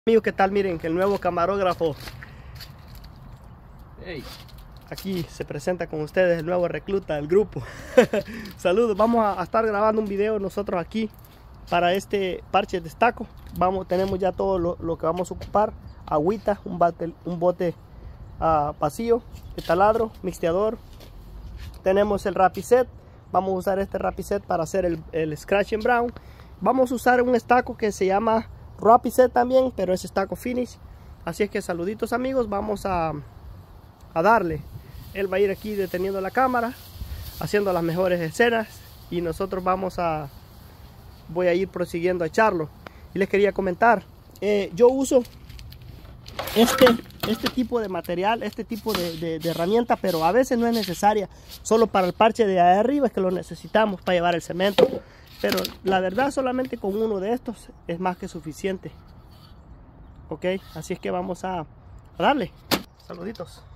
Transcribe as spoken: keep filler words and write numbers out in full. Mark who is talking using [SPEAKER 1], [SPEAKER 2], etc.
[SPEAKER 1] Amigos, ¿qué tal? Miren que el nuevo camarógrafo,
[SPEAKER 2] hey,
[SPEAKER 1] aquí se presenta con ustedes, el nuevo recluta del grupo. Saludos, vamos a, a estar grabando un video nosotros aquí para este parche de estaco. Vamos, tenemos ya todo lo, lo que vamos a ocupar: agüita, un bote, un bote uh, vacío de taladro, mixteador. Tenemos el Rapiset, vamos a usar este Rapiset para hacer el, el Scratch and Brown. Vamos a usar un estaco que se llama Rapiset también, pero es estaco finish. Así es que saluditos amigos, vamos a, a darle. Él va a ir aquí deteniendo la cámara, haciendo las mejores escenas, y nosotros vamos a voy a ir prosiguiendo a echarlo. Y les quería comentar, eh, yo uso este este tipo de material, este tipo de, de, de herramienta, pero a veces no es necesaria. Solo para el parche de ahí arriba es que lo necesitamos para llevar el cemento. Pero la verdad, solamente con uno de estos es más que suficiente. Ok, así es que vamos a, a darle. Saluditos.